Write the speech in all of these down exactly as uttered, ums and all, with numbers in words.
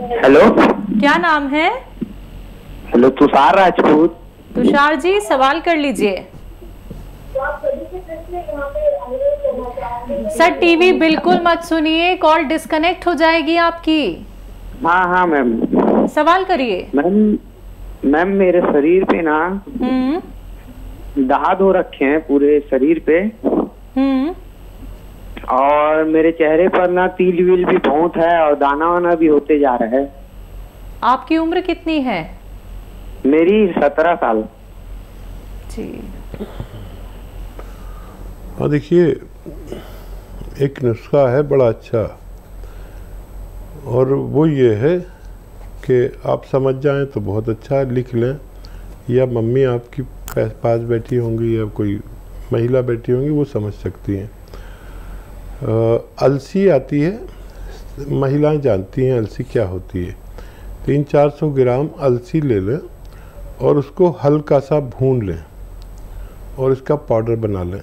Hello, क्या नाम है? हेलो, तुषार राजपूत। तुषार जी, सवाल कर लीजिए। सर टीवी बिल्कुल मत सुनिए, कॉल डिस्कनेक्ट हो जाएगी आपकी। हाँ हाँ मैम। सवाल करिए। मैम मैम मेरे शरीर पे ना हम्म दाग हो रखे हैं पूरे शरीर पे, हम्म और मेरे चेहरे पर ना तिल विल भी बहुत है और दाना वाना भी होते जा रहा है। आपकी उम्र कितनी है? मेरी सत्रह साल। जी। हाँ, देखिए, एक नुस्खा है बड़ा अच्छा, और वो ये है कि आप समझ जाएं तो बहुत अच्छा, लिख लें, या मम्मी आपकी पास बैठी होंगी या कोई महिला बैठी होंगी, वो समझ सकती हैं। अलसी आती है, महिलाएं जानती हैं अलसी क्या होती है। तीन चार सौ ग्राम अलसी ले लें और उसको हल्का सा भून लें और इसका पाउडर बना लें।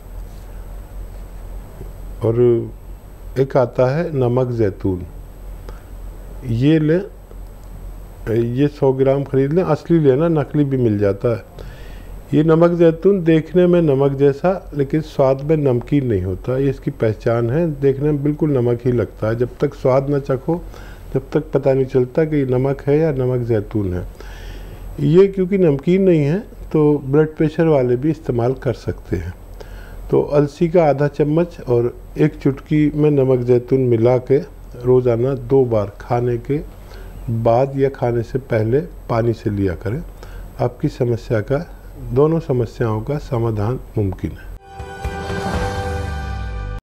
और एक आता है नमक ज़ैतून, ये लें, ये सौ ग्राम खरीद लें, असली लेना, नकली भी मिल जाता है। ये नमक ज़ैतून देखने में नमक जैसा लेकिन स्वाद में नमकीन नहीं होता, ये इसकी पहचान है। देखने में बिल्कुल नमक ही लगता है, जब तक स्वाद न चखो तब तक पता नहीं चलता कि ये नमक है या नमक ज़ैतून है। ये क्योंकि नमकीन नहीं है तो ब्लड प्रेशर वाले भी इस्तेमाल कर सकते हैं। तो अलसी का आधा चम्मच और एक चुटकी में नमक ज़ैतून मिला के रोज़ाना दो बार खाने के बाद या खाने से पहले पानी से लिया करें। आपकी समस्या का, दोनों समस्याओं का समाधान मुमकिन है।